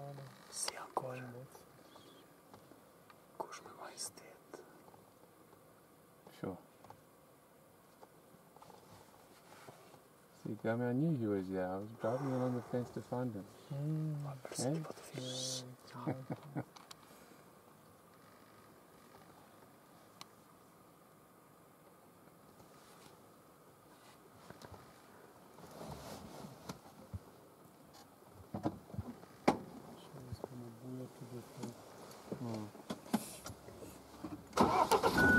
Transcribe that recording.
Sì, ancora. Kushme majestet. Sure. See, I mean, I knew he was there. I was driving along the fence to find him. Percebi po të fish. Mm.